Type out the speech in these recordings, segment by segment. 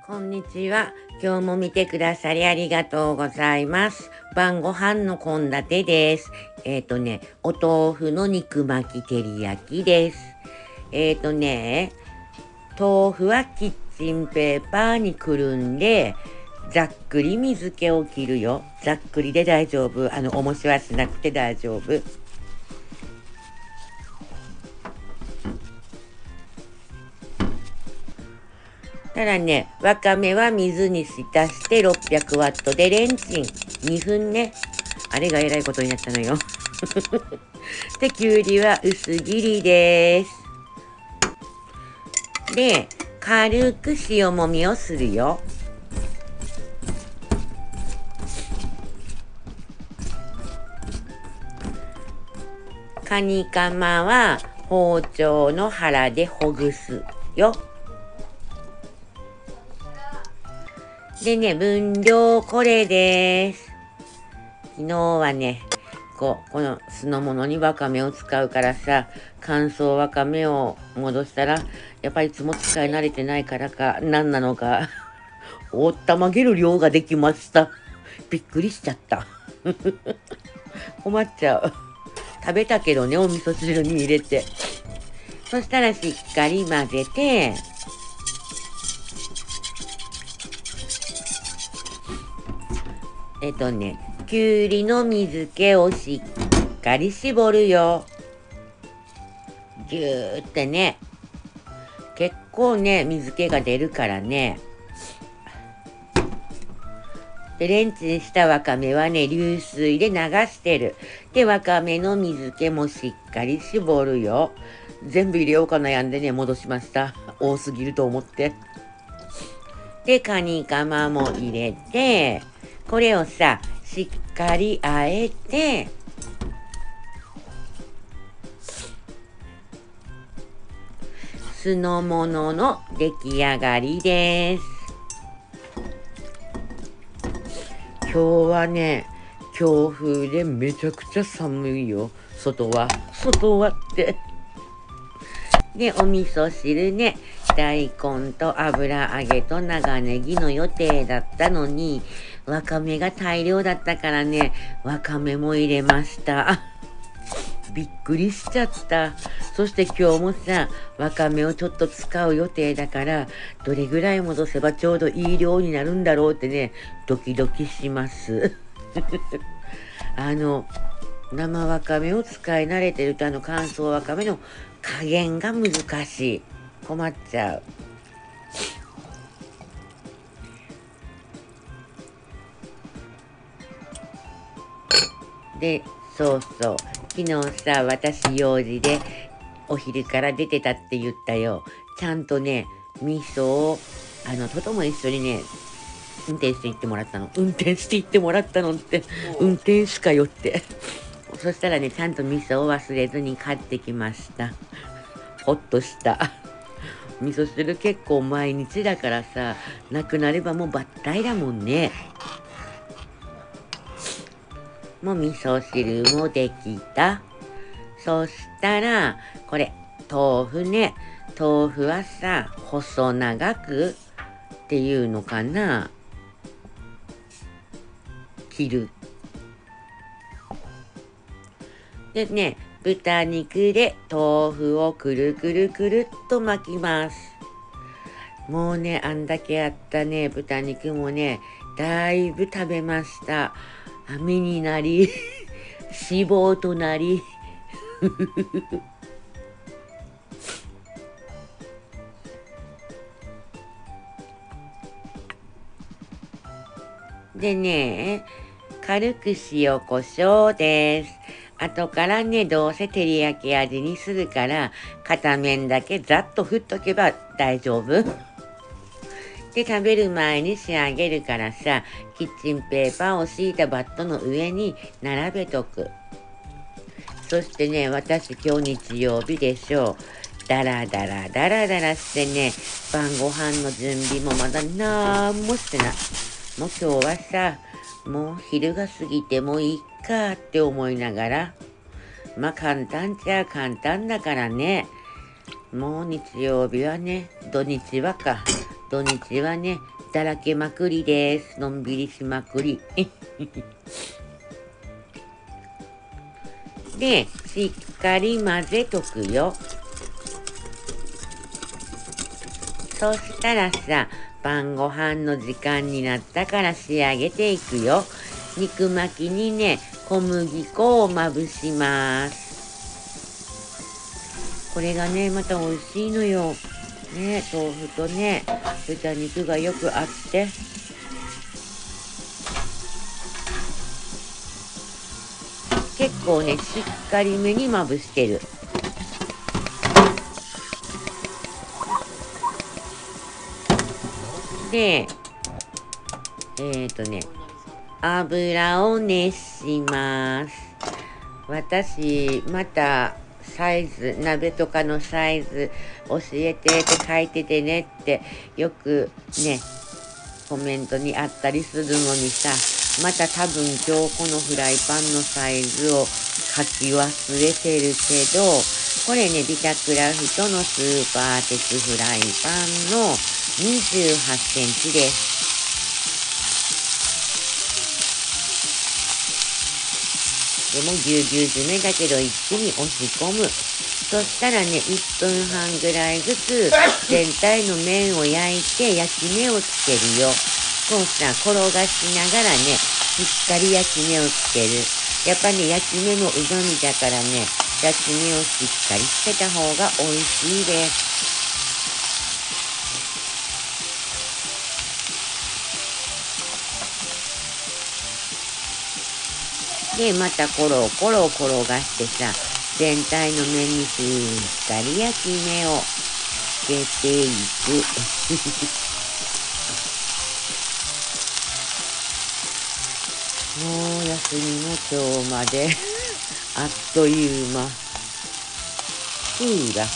こんにちは。今日も見てくださりありがとうございます。晩ご飯の献立です。お豆腐の肉巻き照り焼きです。豆腐はキッチンペーパーにくるんで、ざっくり水気を切るよ。ざっくりで大丈夫。重しはしなくて大丈夫。ただね、わかめは水に浸して600ワットでレンチン2分ね。あれがえらいことになったのよ。で、きゅうりは薄切りです。で、軽く塩もみをするよ。カニカマは包丁の腹でほぐすよ。でね、分量これです。昨日はね、この酢の物にわかめを使うからさ、乾燥わかめを戻したら、やっぱりいつも使い慣れてないからか、何なのか、おったまげる量ができました。びっくりしちゃった。困っちゃう。食べたけどね、お味噌汁に入れて。そしたらしっかり混ぜて、きゅうりの水気をしっかり絞るよ。ぎゅーってね。結構ね、水気が出るからね。で、レンチンしたわかめはね、流水で流してる。で、わかめの水気もしっかり絞るよ。全部入れようか悩んでね、戻しました。多すぎると思って。で、カニカマも入れて、これをさ、しっかりあえて、酢の物の出来上がりです。今日はね、強風でめちゃくちゃ寒いよ。外はって。で、お味噌汁ね、大根と油揚げと長ネギの予定だったのに、わかめが大量だったからね、わかめも入れました。びっくりしちゃった。そして今日もさ、わかめをちょっと使う予定だから、どれぐらい戻せばちょうどいい量になるんだろうってね、ドキドキします。生わかめを使い慣れてると乾燥わかめの加減が難しい。困っちゃう。で、そうそう。昨日さ、私用事でお昼から出てたって言ったよ。ちゃんとね、味噌を、ととも一緒にね、運転して行ってもらったの。運転して行ってもらったのって、運転しかよって。そしたらね、ちゃんと味噌を忘れずに買ってきました。ほっとした。味噌汁結構毎日だからさ、なくなればもうバッタイだもんね。もう味噌汁もできた。そしたら、これ、豆腐ね。豆腐はさ、細長くっていうのかな。切る。でね、豚肉で豆腐をくるくるくるっと巻きます。もうね、あんだけあったね、豚肉もね、だいぶ食べました。網になり、脂肪となり。でね、軽く塩コショウです。後からね、どうせ照り焼き味にするから、片面だけざっと振っとけば大丈夫。で、食べる前に仕上げるからさ、キッチンペーパーを敷いたバットの上に並べとく。そしてね、私今日日曜日でしょう。だらだらだらだらしてね、晩ご飯の準備もまだなんもしてない。もう今日はさ、もう昼が過ぎてもいいかって思いながら、まあ簡単っちゃ簡単だからね。もう日曜日はね、土日はね、 だらけまくりです。のんびりしまくり。で、しっかり混ぜとくよ。そしたらさ、晩ご飯の時間になったから仕上げていくよ。肉巻きにね、小麦粉をまぶします。これがね、また美味しいのよ。ね、豆腐とね、豚肉がよくあって。結構ね、しっかりめにまぶしてる。で、油を熱します。私、また、サイズ、鍋とかのサイズ教えてって書いててねってよくね、コメントにあったりするのにさ、また多分今日このフライパンのサイズを書き忘れてるけど、これね、ビタクラフトのスーパー鉄フライパンの28センチです。でもぎゅうぎゅう詰めだけど一気に押し込む。そしたらね、1分半ぐらいずつ全体の面を焼いて焼き目をつけるよ。こうさ、転がしながらね、しっかり焼き目をつける。やっぱね、焼き目もうまみだからね、焼き目をしっかりつけた方が美味しいです。で、またコロコロ転がしてさ、全体の面にしっかり焼き目をつけていく。もう休みも今日まであっという間。だ。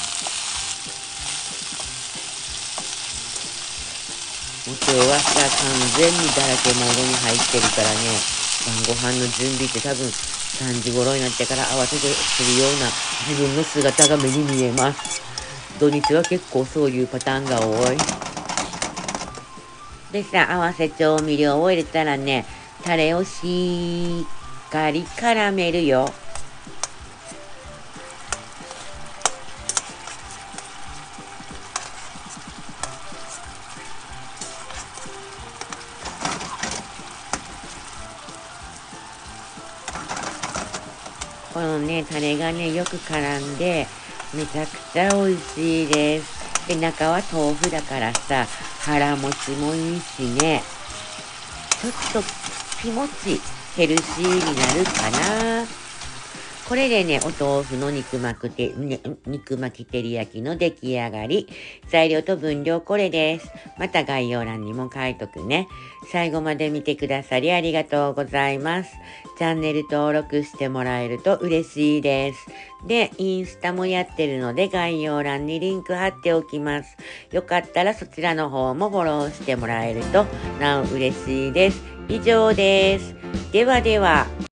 もう今日はさ、完全にだらけモードに入ってるからね、晩ご飯の準備って多分3時頃になってから慌ててするような自分の姿が目に見えます。土日は結構そういうパターンが多い。でさ、合わせ調味料を入れたらね、タレをしっかり絡めるよ。このね、タレがね、よく絡んで、めちゃくちゃ美味しいです。で、中は豆腐だからさ、腹持ちもいいしね、ちょっと気持ちヘルシーになるかな。これでね、お豆腐の肉巻き照り焼きの出来上がり。材料と分量これです。また概要欄にも書いとくね。最後まで見てくださりありがとうございます。チャンネル登録してもらえると嬉しいです。で、インスタもやってるので概要欄にリンク貼っておきます。よかったらそちらの方もフォローしてもらえるとなお嬉しいです。以上です。ではでは。